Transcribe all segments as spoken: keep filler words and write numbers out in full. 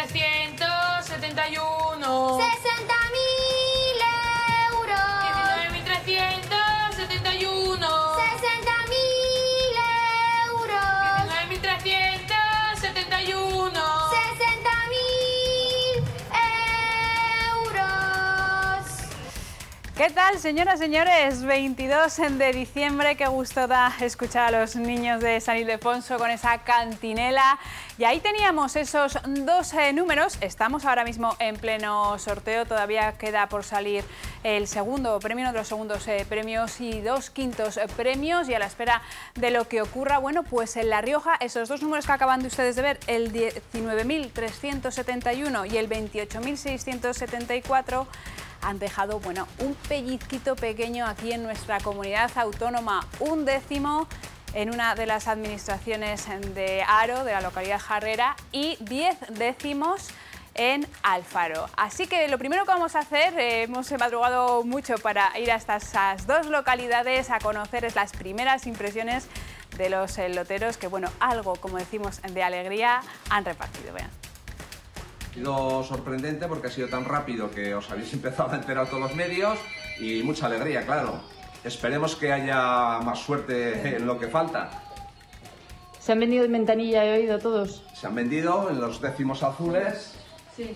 trescientos setenta y uno. sesenta mil euros. diecinueve mil trescientos setenta y uno. sesenta mil euros. diecinueve mil trescientos setenta y uno. sesenta mil euros. ¿Qué tal, señoras y señores? veintidós de diciembre, qué gusto da escuchar a los niños de San Ildefonso con esa cantinela. Y ahí teníamos esos dos eh, números. Estamos ahora mismo en pleno sorteo, todavía queda por salir el segundo premio, uno de los segundos eh, premios y dos quintos eh, premios. Y a la espera de lo que ocurra, bueno, pues en La Rioja, esos dos números que acaban de ustedes de ver, el diecinueve mil trescientos setenta y uno y el veintiocho mil seiscientos setenta y cuatro, han dejado, bueno, un pellizquito pequeño aquí en nuestra comunidad autónoma, un décimo en una de las administraciones de Haro, de la localidad jarrera, y diez décimos en Alfaro. Así que lo primero que vamos a hacer, eh, hemos madrugado mucho para ir hasta esas dos localidades a conocer las primeras impresiones de los eh, loteros, que, bueno, algo, como decimos, de alegría han repartido. Vean. Ha sido sorprendente porque ha sido tan rápido que os habéis empezado a enterar todos los medios y mucha alegría, claro. Esperemos que haya más suerte en lo que falta. ¿Se han vendido en ventanilla, he oído, todos? Se han vendido en los décimos azules. Sí.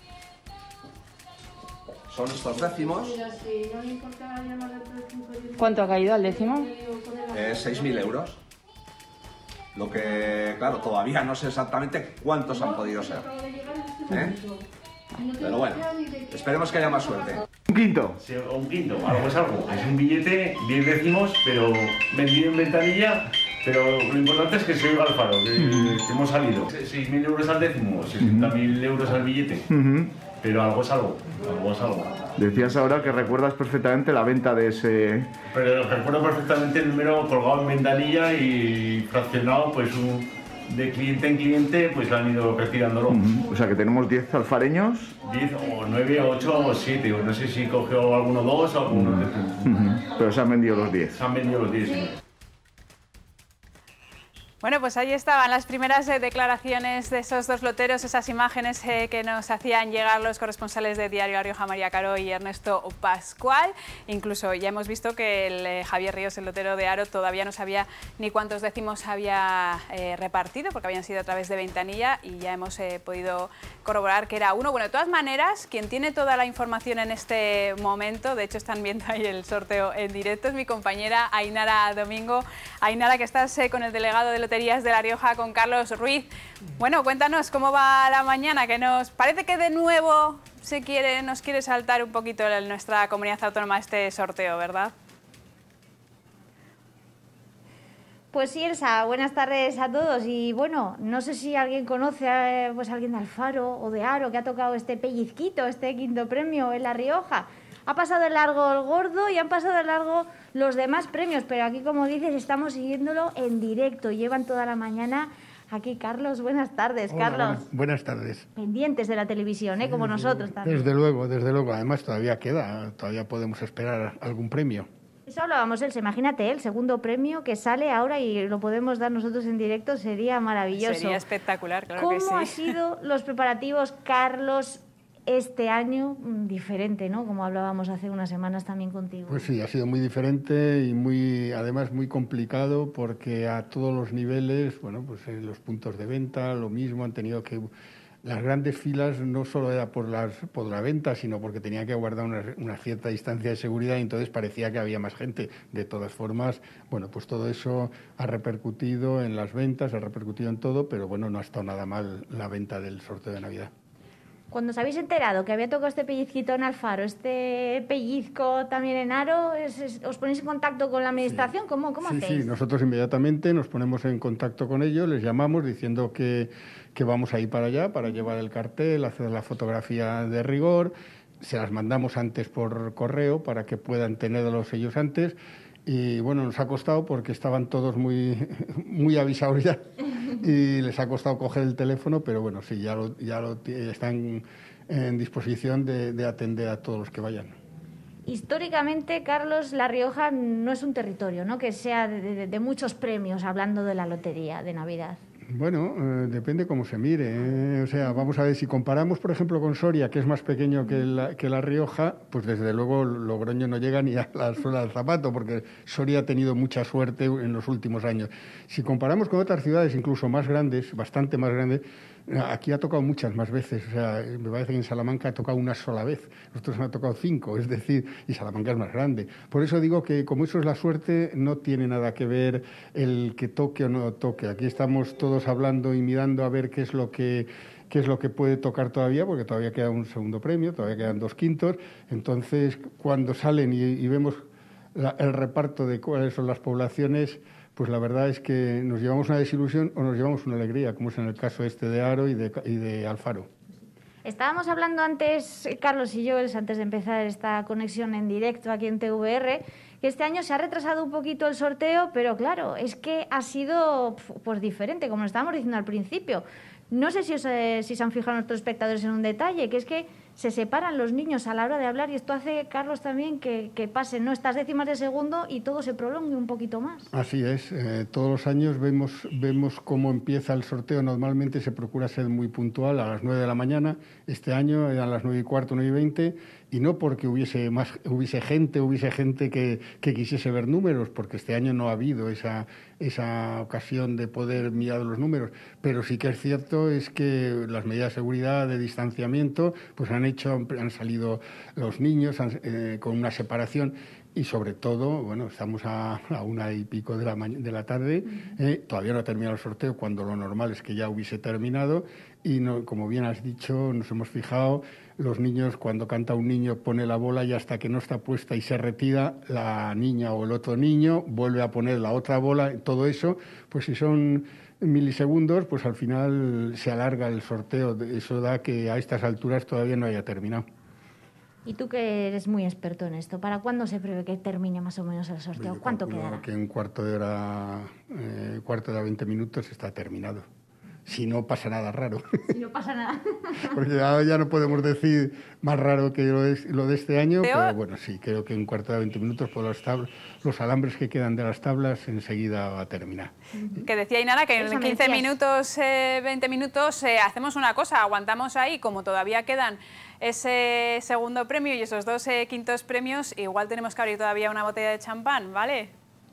Son estos décimos. ¿Cuánto ha caído al décimo? Eh, seis mil euros. Lo que, claro, todavía no sé exactamente cuántos han podido ser. ¿Eh? Pero bueno, esperemos que haya más suerte. Un quinto. Sí, o un quinto, algo es algo. Es un billete, diez décimos, pero vendido en ventanilla. Pero lo importante es que soy Alfaro, que, que hemos salido. seis mil euros al décimo, sesenta mil euros al billete. Uh-huh. Pero algo es algo, algo es algo. Decías ahora que recuerdas perfectamente la venta de ese... Pero recuerdo perfectamente el número colgado en ventanilla y fraccionado, pues un, de cliente en cliente, pues han ido retirándolo. Uh-huh. O sea que tenemos diez alfareños. diez o nueve, ocho o siete, o no sé si cogió alguno dos o alguno de Uh-huh. Pero se han vendido los diez. Se han vendido los diez, sí. Bueno, pues ahí estaban las primeras eh, declaraciones de esos dos loteros, esas imágenes eh, que nos hacían llegar los corresponsales de Diario La Rioja, María Caro y Ernesto Pascual. Incluso ya hemos visto que el eh, Javier Ríos, el lotero de Haro, todavía no sabía ni cuántos décimos había eh, repartido, porque habían sido a través de ventanilla, y ya hemos eh, podido corroborar que era uno. Bueno, de todas maneras, quien tiene toda la información en este momento, de hecho están viendo ahí el sorteo en directo, es mi compañera Ainara Domingo. Ainara, que estás eh, con el delegado de Loterías de La Rioja, con Carlos Ruiz. Bueno, cuéntanos cómo va la mañana, que nos parece que de nuevo se quiere, nos quiere saltar un poquito en nuestra comunidad autónoma este sorteo, ¿verdad? Pues sí, Elsa, buenas tardes a todos. Y bueno, no sé si alguien conoce a pues, alguien de Alfaro o de Haro que ha tocado este pellizquito, este quinto premio en La Rioja. Ha pasado de largo el gordo y han pasado de largo los demás premios, pero aquí, como dices, estamos siguiéndolo en directo. Llevan toda la mañana aquí. Carlos, buenas tardes. Hola, Carlos. Buenas, buenas tardes. Pendientes de la televisión, ¿eh? Como nosotros también. Desde luego, desde luego. Además, todavía queda, todavía podemos esperar algún premio. Eso hablábamos, Elsa. Imagínate, el segundo premio que sale ahora y lo podemos dar nosotros en directo, sería maravilloso. Sería espectacular, claro ¿Cómo que sí. han sido los preparativos, Carlos, este año? Diferente, ¿no? Como hablábamos hace unas semanas también contigo. Pues sí, ha sido muy diferente y muy, además muy complicado, porque a todos los niveles, bueno, pues en los puntos de venta, lo mismo, han tenido que... Las grandes filas no solo era por, las, por la venta, sino porque tenía que guardar una, una cierta distancia de seguridad, y entonces parecía que había más gente. De todas formas, bueno, pues todo eso ha repercutido en las ventas, ha repercutido en todo, pero bueno, no ha estado nada mal la venta del sorteo de Navidad. Cuando os habéis enterado que había tocado este pellizquito en Alfaro, este pellizco también en Haro, ¿es, es, ¿os ponéis en contacto con la administración? Sí. ¿Cómo, cómo sí, hacéis? Sí, nosotros inmediatamente nos ponemos en contacto con ellos, les llamamos diciendo que, que vamos a ir para allá, para llevar el cartel, hacer la fotografía de rigor, se las mandamos antes por correo para que puedan tenerlos ellos antes. Y bueno, nos ha costado porque estaban todos muy, muy avisados ya y les ha costado coger el teléfono, pero bueno, sí, ya, lo, ya lo, están en disposición de, de atender a todos los que vayan. Históricamente, Carlos, La Rioja no es un territorio, ¿no?, que sea de, de, de muchos premios, hablando de la lotería de Navidad. Bueno, eh, depende cómo se mire. ¿eh? O sea, vamos a ver, si comparamos, por ejemplo, con Soria, que es más pequeño que la, que la Rioja, pues desde luego Logroño no llega ni a la suela del zapato, porque Soria ha tenido mucha suerte en los últimos años. Si comparamos con otras ciudades, incluso más grandes, bastante más grandes, aquí ha tocado muchas más veces. O sea, me parece que en Salamanca ha tocado una sola vez. Nosotros nos ha tocado cinco, es decir, y Salamanca es más grande. Por eso digo que como eso es la suerte, no tiene nada que ver el que toque o no toque. Aquí estamos todos hablando y mirando a ver qué es lo que qué es lo que puede tocar todavía, porque todavía queda un segundo premio, todavía quedan dos quintos. Entonces, cuando salen y, y vemos la, el reparto de cuáles son las poblaciones, pues la verdad es que nos llevamos una desilusión o nos llevamos una alegría, como es en el caso este de Haro y de, y de Alfaro. Estábamos hablando antes, Carlos y yo, antes de empezar esta conexión en directo aquí en T V R, que este año se ha retrasado un poquito el sorteo, pero claro, es que ha sido pues diferente, como lo estábamos diciendo al principio. No sé si, os, eh, si se han fijado nuestros espectadores en un detalle, que es que se separan los niños a la hora de hablar y esto hace, Carlos, también que, que pasen, ¿no?, estas décimas de segundo y todo se prolongue un poquito más. Así es. Eh, todos los años vemos, vemos cómo empieza el sorteo. Normalmente se procura ser muy puntual a las nueve de la mañana. Este año eran las nueve y cuarto, nueve y veinte. Y no porque hubiese más hubiese gente hubiese gente que, que quisiese ver números, porque este año no ha habido esa, esa ocasión de poder mirar los números. Pero sí que es cierto es que las medidas de seguridad, de distanciamiento, pues han hecho, han salido los niños han, eh, con una separación. Y sobre todo, bueno, estamos a, a una y pico de la, de la tarde, eh, todavía no ha terminado el sorteo, cuando lo normal es que ya hubiese terminado. Y no, como bien has dicho, nos hemos fijado, los niños, cuando canta un niño, pone la bola y hasta que no está puesta y se retira, la niña o el otro niño vuelve a poner la otra bola. Todo eso, pues si son milisegundos, pues al final se alarga el sorteo. Eso da que a estas alturas todavía no haya terminado. Y tú, que eres muy experto en esto, ¿para cuándo se prevé que termine más o menos el sorteo? ¿Cuánto quedará? Que en cuarto de hora, eh, cuarto de hora, veinte minutos está terminado. Si no pasa nada raro. Si no pasa nada. Porque ya, ya no podemos decir más raro que lo de, lo de este año, pero bueno, sí, creo que en cuarto de hora, veinte minutos, por los, tabl- los alambres que quedan de las tablas, enseguida va a terminar. Que decía Ainara que en quince minutos, eh, veinte minutos, eh, hacemos una cosa, aguantamos ahí, como todavía quedan ese segundo premio y esos dos eh, quintos premios, igual tenemos que abrir todavía una botella de champán, ¿vale?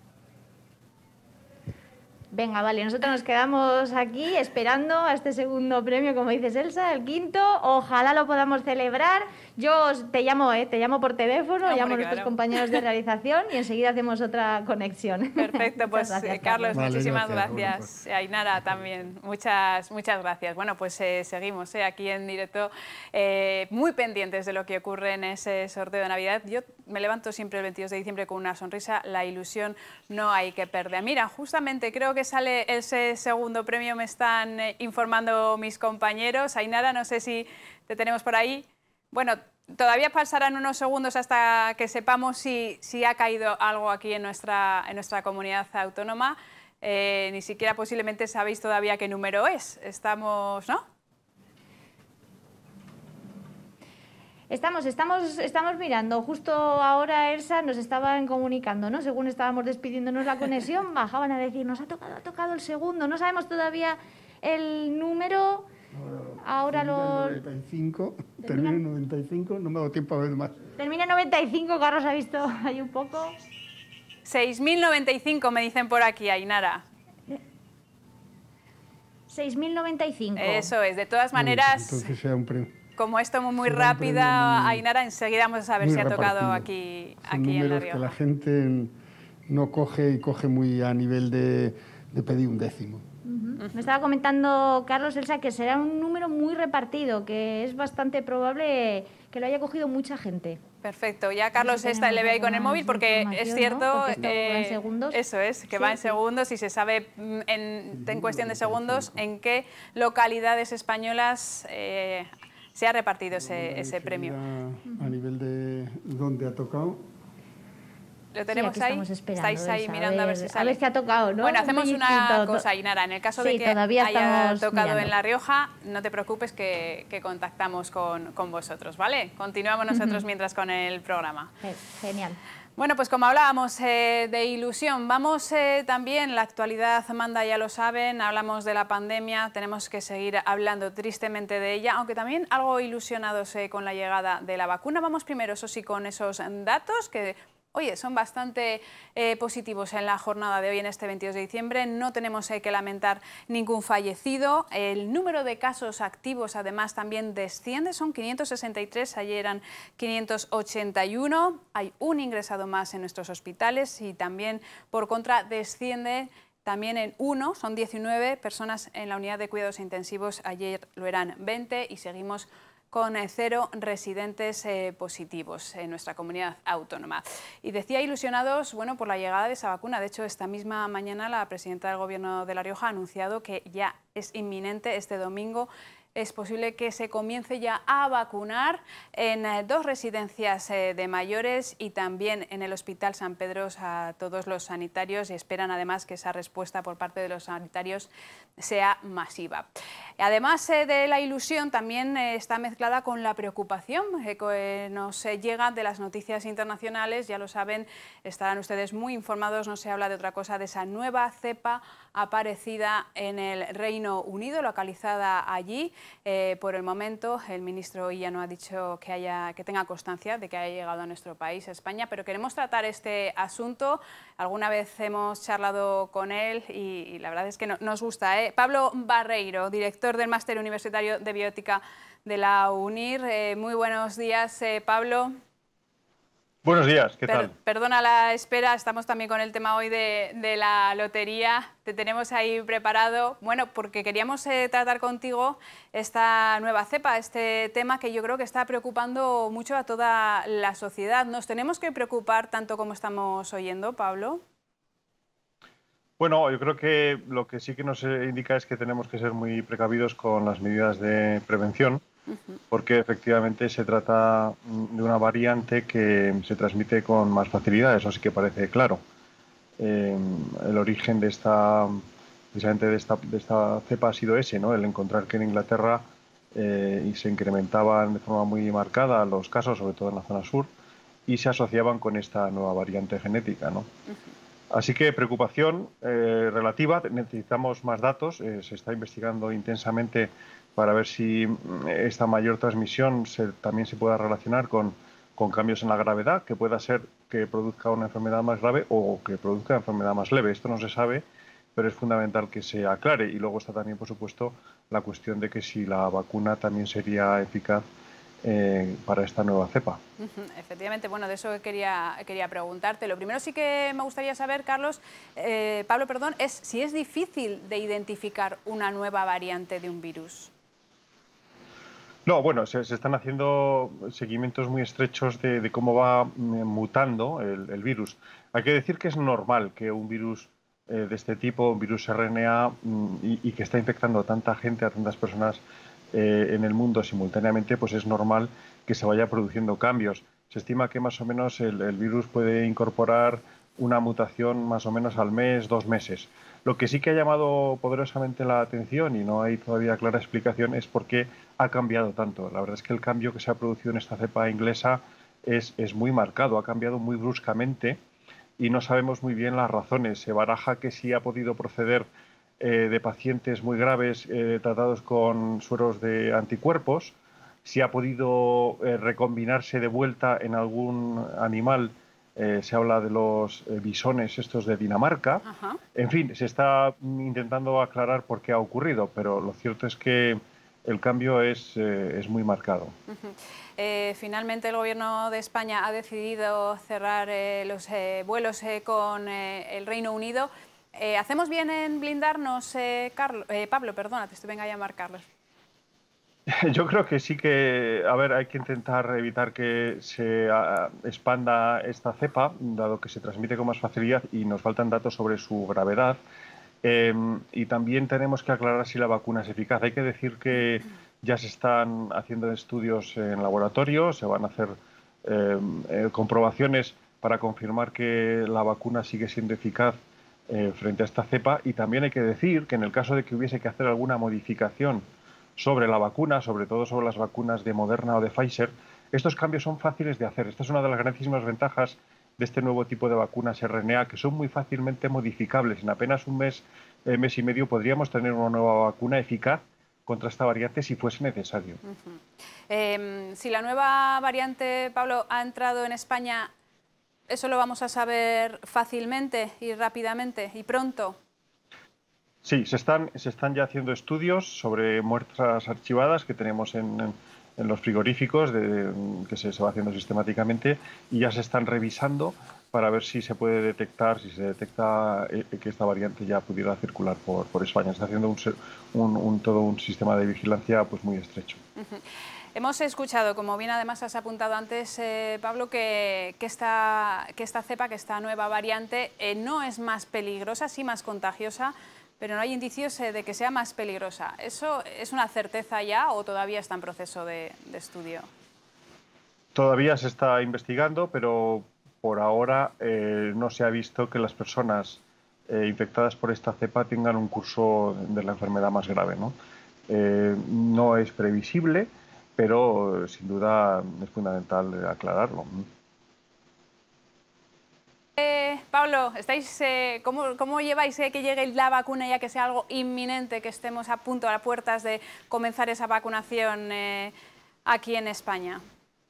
Venga, vale, nosotros nos quedamos aquí esperando a este segundo premio, como dices, Elsa, el quinto. Ojalá lo podamos celebrar. Yo os, te llamo, ¿eh? Te llamo por teléfono, Hombre, llamo a nuestros claro. compañeros de realización y enseguida hacemos otra conexión. Perfecto, pues gracias, eh, Carlos, Vale, muchísimas gracias, gracias. Bueno, Ainara también, muchas, muchas gracias. Bueno, pues eh, seguimos eh, aquí en directo, eh, muy pendientes de lo que ocurre en ese sorteo de Navidad. Yo me levanto siempre el veintidós de diciembre con una sonrisa, la ilusión no hay que perder. Mira, justamente creo que sale ese segundo premio, me están eh, informando mis compañeros. Ainara, no sé si te tenemos por ahí. Bueno, todavía pasarán unos segundos hasta que sepamos si, si ha caído algo aquí en nuestra, en nuestra comunidad autónoma. Eh, ni siquiera posiblemente sabéis todavía qué número es. Estamos, ¿no? Estamos, estamos, estamos mirando. Justo ahora, Elsa, nos estaban comunicando, ¿no? Según estábamos despidiéndonos la conexión, bajaban a decir, nos ha tocado, ha tocado el segundo. No sabemos todavía el número. Ahora lo... noventa y cinco, termina en noventa y cinco, no me ha dado tiempo a ver más. Termina en noventa y cinco, Carlos ha visto ahí un poco. seis mil noventa y cinco me dicen por aquí, Ainara. seis mil noventa y cinco. Eso es, de todas maneras... Entonces sea un premio. Como esto muy, muy Será un rápida, muy- Ainara, enseguida vamos a ver muy si ha tocado repartido. aquí, Son aquí en La números que la Rioja. gente no coge y coge muy a nivel de, de pedir un décimo. Uh-huh. Me estaba comentando Carlos, Elsa, que será un número muy repartido, que es bastante probable que lo haya cogido mucha gente. Perfecto, ya Carlos si está, le ve ahí tenemos con el alguna móvil porque información, es ¿no? cierto, Porque esto va en eh, segundos. eso es, que Sí, va en sí. segundos y se sabe mm, en, en cuestión de segundos en qué localidades españolas eh, se ha repartido ese, ese premio. A, a nivel de dónde ha tocado. ¿Lo tenemos Sí, aquí ahí? estamos esperando, Estáis ahí Elsa, mirando a ver, si sale. A ver si ha tocado, ¿no? Bueno, Un hacemos una pellizquito. cosa, Ainara. En el caso Sí, de que todavía haya estamos tocado mirando. en La Rioja, no te preocupes que, que contactamos con, con vosotros, ¿vale? Continuamos nosotros mientras con el programa. Eh, Genial. Bueno, pues como hablábamos eh, de ilusión, vamos eh, también, la actualidad manda, ya lo saben, hablamos de la pandemia, tenemos que seguir hablando tristemente de ella, aunque también algo ilusionados eh, con la llegada de la vacuna. Vamos primero, eso sí, con esos datos que... Oye, son bastante eh, positivos en la jornada de hoy, en este veintidós de diciembre. No tenemos eh, que lamentar ningún fallecido. El número de casos activos, además, también desciende. Son quinientos sesenta y tres, ayer eran quinientos ochenta y uno. Hay un ingresado más en nuestros hospitales y también, por contra, desciende también en uno. Son diecinueve personas en la unidad de cuidados intensivos. Ayer lo eran veinte y seguimos con cero residentes eh, positivos en nuestra comunidad autónoma. Y decía ilusionados, bueno, por la llegada de esa vacuna. De hecho, esta misma mañana la presidenta del Gobierno de La Rioja ha anunciado que ya es inminente este domingo. Es posible que se comience ya a vacunar en eh, dos residencias eh, de mayores y también en el Hospital San Pedro a todos los sanitarios, y esperan además que esa respuesta por parte de los sanitarios sea masiva. Además eh, de la ilusión, también eh, está mezclada con la preocupación eh, que nos eh, llega de las noticias internacionales. Ya lo saben, estarán ustedes muy informados, no se habla de otra cosa, de esa nueva cepa aparecida en el Reino Unido, localizada allí. Eh, por el momento, el ministro ya no ha dicho que, haya, que tenga constancia de que haya llegado a nuestro país, a España, pero queremos tratar este asunto. Alguna vez hemos charlado con él y, y la verdad es que no, nos gusta, ¿eh? Pablo Barreiro, director del Máster Universitario de Bioética de la UNIR. Eh, muy buenos días, eh, Pablo. Buenos días, ¿qué Per tal? Perdona la espera, estamos también con el tema hoy de, de la lotería. Te tenemos ahí preparado, bueno, porque queríamos eh, tratar contigo esta nueva cepa, este tema que yo creo que está preocupando mucho a toda la sociedad. ¿Nos tenemos que preocupar tanto como estamos oyendo, Pablo? Bueno, yo creo que lo que sí que nos indica es que tenemos que ser muy precavidos con las medidas de prevención, porque efectivamente se trata de una variante que se transmite con más facilidad, eso sí que parece claro. Eh, el origen de esta, precisamente de esta, de esta cepa ha sido ese, ¿no? El encontrar que en Inglaterra eh, y se incrementaban de forma muy marcada los casos, sobre todo en la zona sur, y se asociaban con esta nueva variante genética, ¿no? Así que preocupación eh, relativa, necesitamos más datos, eh, se está investigando intensamente para ver si esta mayor transmisión se, también se pueda relacionar con, con cambios en la gravedad, que pueda ser que produzca una enfermedad más grave o que produzca una enfermedad más leve. Esto no se sabe, pero es fundamental que se aclare. Y luego está también, por supuesto, la cuestión de que si la vacuna también sería eficaz Eh, para esta nueva cepa. Uh-huh, efectivamente, bueno, de eso quería, quería preguntarte. Lo primero sí que me gustaría saber, Carlos, eh, Pablo, perdón, es si es difícil de identificar una nueva variante de un virus. No, bueno, se, se están haciendo seguimientos muy estrechos de, de cómo va mutando el, el virus. Hay que decir que es normal que un virus eh, de este tipo, un virus R N A, y, y que está infectando a tanta gente, a tantas personas Eh, en el mundo simultáneamente, pues es normal que se vaya produciendo cambios. Se estima que más o menos el, el virus puede incorporar una mutación más o menos al mes, dos meses. Lo que sí que ha llamado poderosamente la atención, y no hay todavía clara explicación, es por qué ha cambiado tanto. La verdad es que el cambio que se ha producido en esta cepa inglesa es, es muy marcado, ha cambiado muy bruscamente y no sabemos muy bien las razones. Se baraja que sí ha podido proceder Eh, de pacientes muy graves eh, tratados con sueros de anticuerpos, si ha podido eh, recombinarse de vuelta en algún animal, eh, se habla de los eh, bisones estos de Dinamarca. Ajá. En fin, se está intentando aclarar por qué ha ocurrido, pero lo cierto es que el cambio es, eh, es muy marcado. Uh-huh. eh, finalmente el Gobierno de España ha decidido cerrar eh, los eh, vuelos eh, con eh, el Reino Unido. Eh, ¿Hacemos bien en blindarnos, eh, Carlos, eh, Pablo? Perdona, te estoy venga a llamar Carlos. Yo creo que sí que, a ver, hay que intentar evitar que se uh, expanda esta cepa, dado que se transmite con más facilidad y nos faltan datos sobre su gravedad. Eh, y también tenemos que aclarar si la vacuna es eficaz. Hay que decir que ya se están haciendo estudios en laboratorio, se van a hacer eh, eh, comprobaciones para confirmar que la vacuna sigue siendo eficaz Eh, frente a esta cepa, y también hay que decir que en el caso de que hubiese que hacer alguna modificación sobre la vacuna, sobre todo sobre las vacunas de Moderna o de Pfizer, estos cambios son fáciles de hacer. Esta es una de las grandísimas ventajas de este nuevo tipo de vacunas R N A, que son muy fácilmente modificables. En apenas un mes, eh, mes y medio podríamos tener una nueva vacuna eficaz contra esta variante si fuese necesario. Uh-huh. eh, si la nueva variante, Pablo, ha entrado en España, ¿eso lo vamos a saber fácilmente y rápidamente y pronto? Sí, se están, se están ya haciendo estudios sobre muestras archivadas que tenemos en, en, en los frigoríficos, de, que se, se va haciendo sistemáticamente, y ya se están revisando para ver si se puede detectar, si se detecta eh, que esta variante ya pudiera circular por, por España. Se está haciendo un, un, un, todo un sistema de vigilancia pues, muy estrecho. Uh-huh. Hemos escuchado, como bien además has apuntado antes, eh, Pablo, que, que, esta, que esta cepa, que esta nueva variante eh, no es más peligrosa, sí más contagiosa, pero no hay indicios eh, de que sea más peligrosa. ¿Eso es una certeza ya o todavía está en proceso de, de estudio? Todavía se está investigando, pero por ahora eh, no se ha visto que las personas eh, infectadas por esta cepa tengan un curso de la enfermedad más grave, ¿no? Eh, no es previsible, pero sin duda es fundamental aclararlo. Eh, Pablo, estáis, eh, ¿cómo, ¿cómo lleváis eh, que llegue la vacuna, ya que sea algo inminente, que estemos a punto, a las puertas de comenzar esa vacunación eh, aquí en España?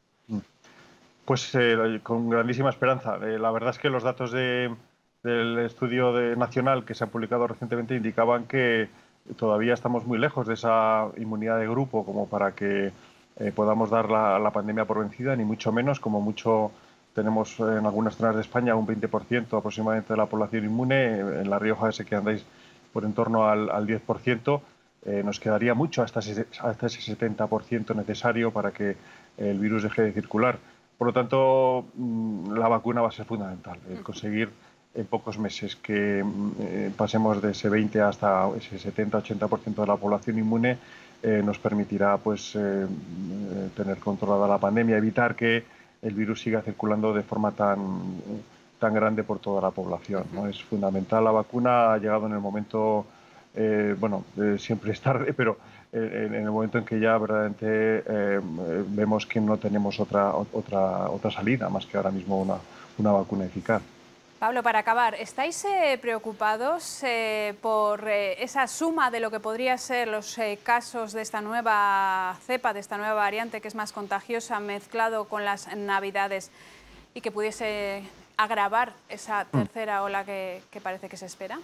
Pues eh, con grandísima esperanza. Eh, la verdad es que los datos de, del estudio de, nacional que se han publicado recientemente indicaban que todavía estamos muy lejos de esa inmunidad de grupo como para que eh, podamos dar la, la pandemia por vencida, ni mucho menos, como mucho tenemos en algunas zonas de España un veinte por ciento aproximadamente de la población inmune. En La Rioja ese que andáis por en torno al, al diez por ciento. Eh, nos quedaría mucho hasta ese, hasta ese setenta por ciento necesario para que el virus deje de circular. Por lo tanto, la vacuna va a ser fundamental. El conseguir en pocos meses que eh, pasemos de ese veinte hasta ese setenta ochenta por ciento de la población inmune eh, nos permitirá pues, eh, tener controlada la pandemia, evitar que el virus siga circulando de forma tan, tan grande por toda la población, ¿no? Es fundamental. La vacuna ha llegado en el momento, eh, bueno, eh, siempre es tarde, pero en el momento en que ya verdaderamente eh, vemos que no tenemos otra, otra, otra salida más que ahora mismo una, una vacuna eficaz. Pablo, para acabar, ¿estáis eh, preocupados eh, por eh, esa suma de lo que podría ser los eh, casos de esta nueva cepa, de esta nueva variante que es más contagiosa, mezclado con las Navidades y que pudiese agravar esa tercera ola que, que parece que se espera?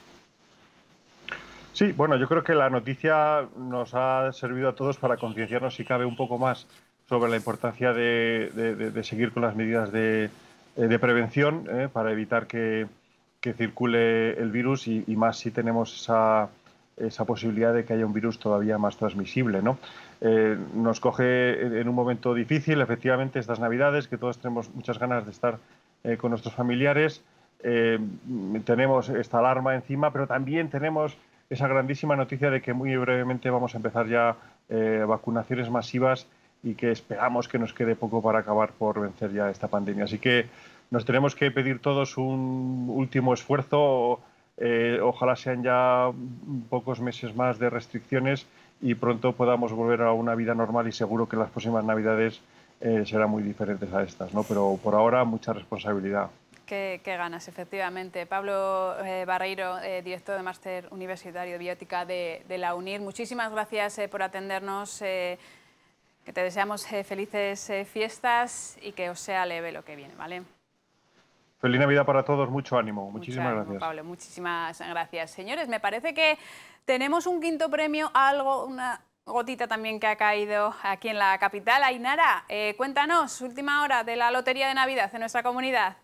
Sí, bueno, yo creo que la noticia nos ha servido a todos para concienciarnos, si cabe, un poco más sobre la importancia de, de, de, de seguir con las medidas de, de prevención eh, para evitar que, que circule el virus y, y más si tenemos esa, esa posibilidad de que haya un virus todavía más transmisible, ¿no? Eh, nos coge en un momento difícil, efectivamente, estas Navidades, que todos tenemos muchas ganas de estar eh, con nuestros familiares. Eh, tenemos esta alarma encima, pero también tenemos esa grandísima noticia de que muy brevemente vamos a empezar ya eh, vacunaciones masivas y que esperamos que nos quede poco para acabar por vencer ya esta pandemia. Así que nos tenemos que pedir todos un último esfuerzo. Eh, ojalá sean ya pocos meses más de restricciones y pronto podamos volver a una vida normal, y seguro que las próximas Navidades eh, serán muy diferentes a estas, ¿no? Pero por ahora mucha responsabilidad. Qué, qué ganas, efectivamente. Pablo eh, Barreiro, eh, director de Máster Universitario de Biótica de, de la UNIR, muchísimas gracias eh, por atendernos, eh, que te deseamos eh, felices eh, fiestas y que os sea leve lo que viene, ¿vale? Feliz Navidad para todos, mucho ánimo. Muchísimas mucho ánimo, gracias. Pablo, muchísimas gracias. Señores, me parece que tenemos un quinto premio, algo, una gotita también que ha caído aquí en la capital. Ainara, eh, cuéntanos, última hora de la Lotería de Navidad en nuestra comunidad.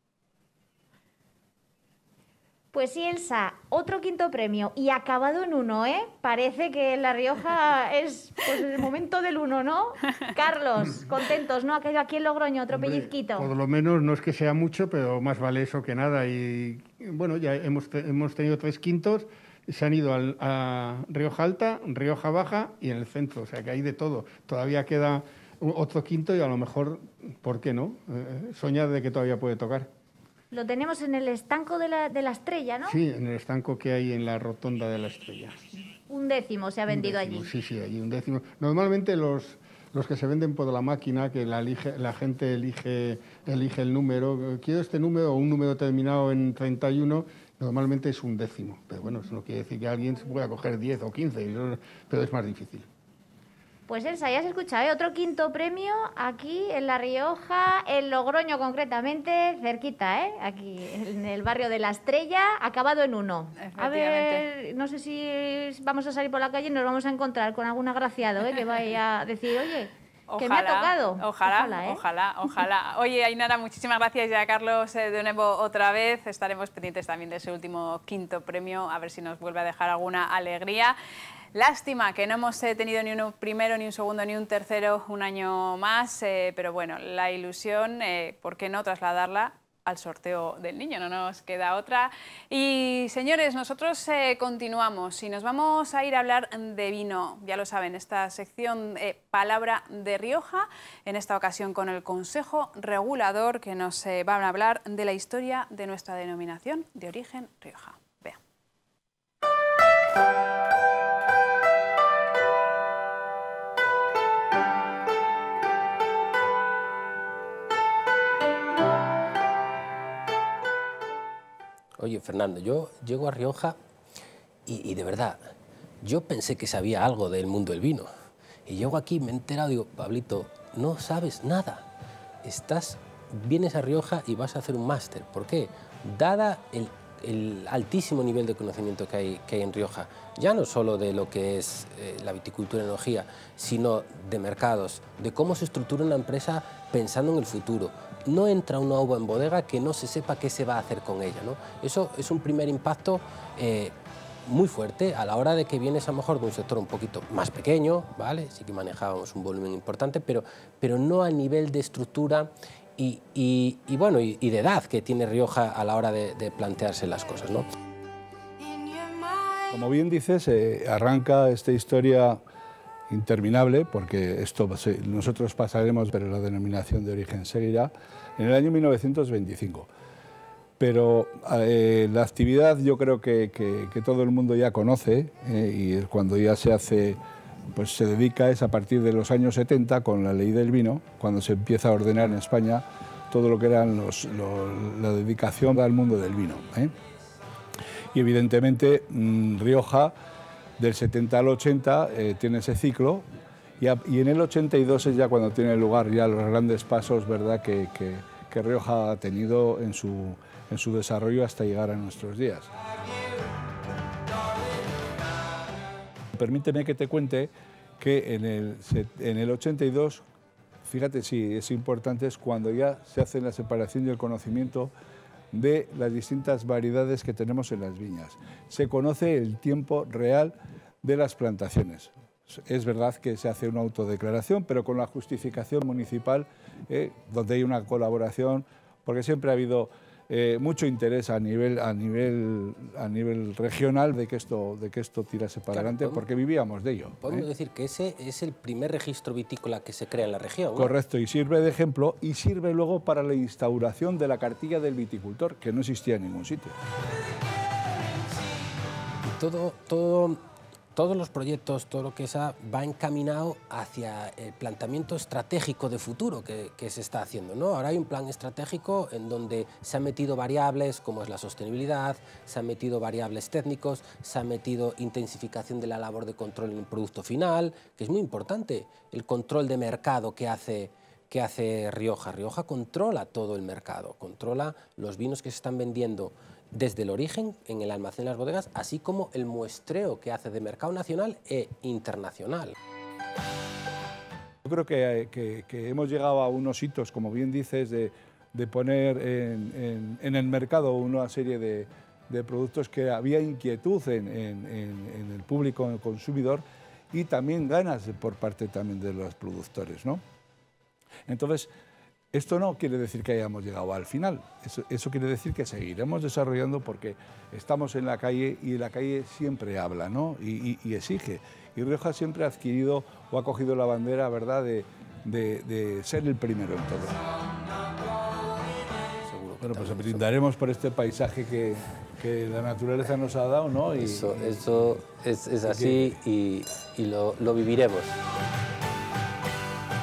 Pues sí, Elsa, otro quinto premio y acabado en uno, ¿eh? Parece que La Rioja es pues, el momento del uno, ¿no? Carlos, contentos, ¿no? Ha caído aquí en Logroño otro Hombre, pellizquito. Por lo menos no es que sea mucho, pero más vale eso que nada. Y bueno, ya hemos, te- hemos tenido tres quintos, se han ido al, a Rioja Alta, Rioja Baja y en el centro, o sea que hay de todo. Todavía queda u- otro quinto y a lo mejor, ¿por qué no? Eh, soñar de que todavía puede tocar. Lo tenemos en el estanco de la, de la Estrella, ¿no? Sí, en el estanco que hay en la rotonda de la Estrella. Un décimo se ha vendido Un décimo, allí. Sí, sí, allí un décimo. Normalmente los, los que se venden por la máquina, que la, elige, la gente elige, elige el número. Quiero este número o un número terminado en treinta y uno, normalmente es un décimo. Pero bueno, eso no quiere decir que alguien se pueda coger diez o quince, pero es más difícil. Pues Elsa, ya has escuchado, ¿eh? Otro quinto premio aquí en La Rioja, en Logroño concretamente, cerquita, ¿eh? Aquí en el barrio de La Estrella, acabado en uno. A ver, no sé si vamos a salir por la calle y nos vamos a encontrar con algún agraciado, ¿eh? Que vaya a decir, oye, ojalá, que me ha tocado. Ojalá, ojalá, ¿eh? ojalá, ojalá. Oye, Ainara, muchísimas gracias ya, Carlos, eh, de nuevo otra vez. Estaremos pendientes también de ese último quinto premio, a ver si nos vuelve a dejar alguna alegría. Lástima que no hemos eh, tenido ni un primero, ni un segundo, ni un tercero un año más, eh, pero bueno, la ilusión, eh, ¿por qué no trasladarla al sorteo del niño? No nos queda otra. Y señores, nosotros eh, continuamos y nos vamos a ir a hablar de vino. Ya lo saben, esta sección eh, Palabra de Rioja, en esta ocasión con el Consejo Regulador, que nos eh, van a hablar de la historia de nuestra denominación de origen Rioja. Vea. Oye, Fernando, yo llego a Rioja y, y de verdad, yo pensé que sabía algo del mundo del vino. Y llego aquí y me he enterado, digo, Pablito, no sabes nada. Estás, vienes a Rioja y vas a hacer un máster. ¿Por qué? Dada el, el altísimo nivel de conocimiento que hay, que hay en Rioja, ya no solo de lo que es eh, la viticultura y enología, sino de mercados, de cómo se estructura una empresa pensando en el futuro. No entra una uva en bodega que no se sepa qué se va a hacer con ella, ¿no? Eso es un primer impacto eh, muy fuerte a la hora de que vienes a lo mejor de un sector un poquito más pequeño, ¿vale? Sí que manejábamos un volumen importante, pero, pero no a nivel de estructura y, y, y, bueno, y, y de edad que tiene Rioja a la hora de, de plantearse las cosas, ¿no? Como bien dices, eh, arranca esta historia interminable, porque esto nosotros pasaremos, pero la denominación de origen seguirá, en el año mil novecientos veinticinco. Pero eh, la actividad yo creo que, que, que todo el mundo ya conoce, eh, y cuando ya se hace, pues se dedica, es a partir de los años setenta, con la ley del vino, cuando se empieza a ordenar en España todo lo que eran los, los, la dedicación al mundo del vino, ¿eh? Y evidentemente mmm, Rioja, del setenta al ochenta, eh, tiene ese ciclo, y, a, y en el ochenta y dos es ya cuando tiene lugar ya los grandes pasos, ¿verdad?, que, que, que Rioja ha tenido en su, en su desarrollo hasta llegar a nuestros días. Permíteme que te cuente que en el, en el ochenta y dos, fíjate si es importante, es cuando ya se hace la separación y el conocimiento de las distintas variedades que tenemos en las viñas. Se conoce el tiempo real de las plantaciones. Es verdad que se hace una autodeclaración, pero con la justificación municipal, eh, donde hay una colaboración, porque siempre ha habido eh, mucho interés a nivel, a, nivel, a nivel regional de que esto, de que esto tirase para claro, adelante, porque vivíamos de ello. Podemos ¿eh? decir que ese es el primer registro vitícola que se crea en la región, ¿no? Correcto, y sirve de ejemplo, y sirve luego para la instauración de la cartilla del viticultor, que no existía en ningún sitio. Y todo, todo, todos los proyectos, todo lo que esa va encaminado hacia el planteamiento estratégico de futuro que, que se está haciendo, ¿no? Ahora hay un plan estratégico en donde se han metido variables como es la sostenibilidad, se han metido variables técnicos, se ha metido intensificación de la labor de control en el producto final, que es muy importante, el control de mercado que hace, que hace Rioja. Rioja controla todo el mercado, controla los vinos que se están vendiendo desde el origen, en el almacén de las bodegas, así como el muestreo que hace de mercado nacional e internacional. Yo creo que, que, que hemos llegado a unos hitos, como bien dices, de, de poner en, en, en el mercado una serie de, de productos que había inquietud en, en, en, en el público, en el consumidor, y también ganas por parte también de los productores, ¿no? Entonces, esto no quiere decir que hayamos llegado al final, eso, eso quiere decir que seguiremos desarrollando porque estamos en la calle y la calle siempre habla, ¿no? y, y, y exige. Y Rioja siempre ha adquirido o ha cogido la bandera, ¿verdad?, de, de, de ser el primero en todo. Seguro. Bueno, pues brindaremos por este paisaje que, que la naturaleza nos ha dado, ¿no? Y, eso eso es, es así y, y lo, lo viviremos.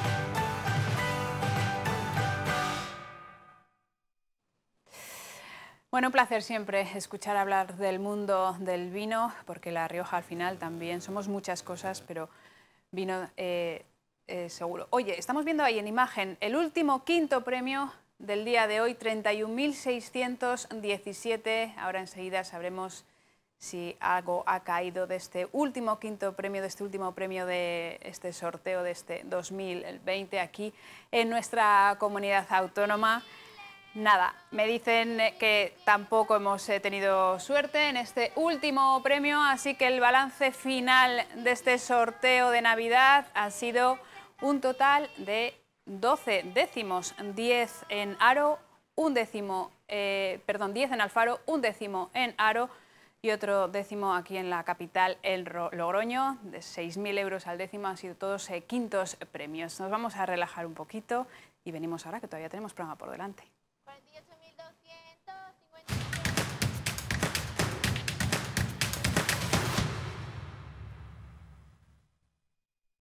Bueno, un placer siempre escuchar hablar del mundo del vino, porque La Rioja al final también somos muchas cosas, pero vino eh, eh, seguro. Oye, estamos viendo ahí en imagen el último quinto premio del día de hoy, treinta y un mil seiscientos diecisiete. Ahora enseguida sabremos si algo ha caído de este último quinto premio, de este último premio de este sorteo de este dos mil veinte aquí en nuestra comunidad autónoma. Nada, me dicen que tampoco hemos tenido suerte en este último premio, así que el balance final de este sorteo de Navidad ha sido un total de doce décimos, diez en Haro, un décimo, eh, perdón, diez en Alfaro, un décimo en Haro y otro décimo aquí en la capital, el Logroño, de seis mil euros al décimo, han sido todos eh, quintos premios. Nos vamos a relajar un poquito y venimos ahora que todavía tenemos programa por delante.